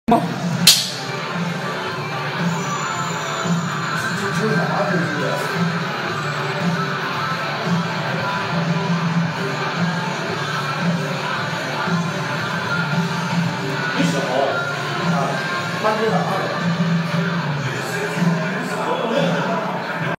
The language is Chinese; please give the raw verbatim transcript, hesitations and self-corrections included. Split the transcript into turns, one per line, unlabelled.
这这啥这是？你小啊，他知道啊。